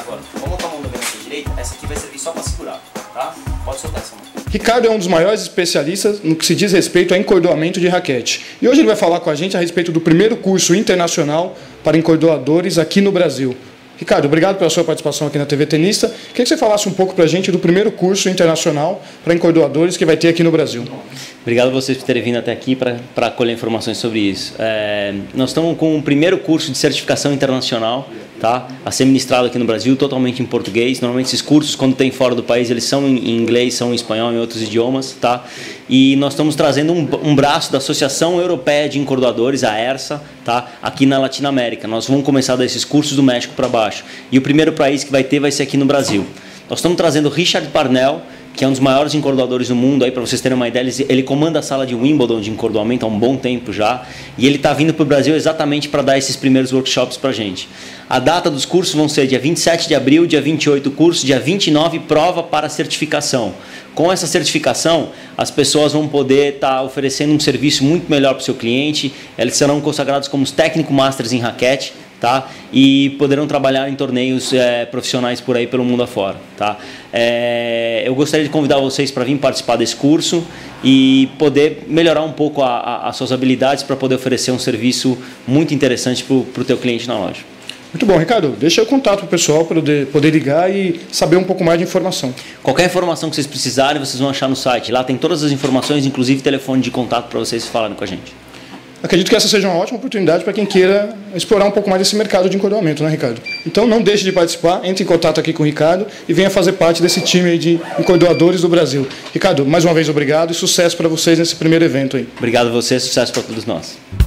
Agora, vamos montar uma mão na direita, essa aqui vai servir só para segurar, tá? Pode soltar essa mão. Ricardo é um dos maiores especialistas no que se diz respeito a encordoamento de raquete. E hoje ele vai falar com a gente a respeito do primeiro curso internacional para encordoadores aqui no Brasil. Ricardo, obrigado pela sua participação aqui na TV Tenista. Queria que você falasse um pouco para a gente do primeiro curso internacional para encordoadores que vai ter aqui no Brasil. Obrigado a vocês por terem vindo até aqui para colher informações sobre isso. Nós estamos com o primeiro curso de certificação internacional, tá, a ser ministrado aqui no Brasil, totalmente em português. Normalmente esses cursos, quando tem fora do país, eles são em inglês, são em espanhol, em outros idiomas. Tá? E nós estamos trazendo um braço da Associação Europeia de Encordoadores, a ERSA, tá, aqui na Latinoamérica. Nós vamos começar a dar esses cursos do México para baixo. E o primeiro país que vai ter vai ser aqui no Brasil. Nós estamos trazendo o Richard Parnell, que é um dos maiores encordoadores do mundo, para vocês terem uma ideia. Ele comanda a sala de Wimbledon de encordoamento há um bom tempo já, e ele está vindo para o Brasil exatamente para dar esses primeiros workshops para a gente. A data dos cursos vão ser dia 27 de abril, dia 28 curso, dia 29 prova para certificação. Com essa certificação, as pessoas vão poder estar oferecendo um serviço muito melhor para o seu cliente, eles serão consagrados como os técnico masters em raquete, tá? E poderão trabalhar em torneios profissionais por aí pelo mundo afora. Tá? Eu gostaria de convidar vocês para vir participar desse curso e poder melhorar um pouco as suas habilidades para poder oferecer um serviço muito interessante para o teu cliente na loja. Muito bom, Ricardo. Deixa o contato para o pessoal para poder ligar e saber um pouco mais de informação. Qualquer informação que vocês precisarem, vocês vão achar no site. Lá tem todas as informações, inclusive telefone de contato para vocês falarem com a gente. Acredito que essa seja uma ótima oportunidade para quem queira explorar um pouco mais desse mercado de encordoamento, né, Ricardo? Então não deixe de participar, entre em contato aqui com o Ricardo e venha fazer parte desse time aí de encordoadores do Brasil. Ricardo, mais uma vez obrigado e sucesso para vocês nesse primeiro evento aí. Obrigado a você, sucesso para todos nós.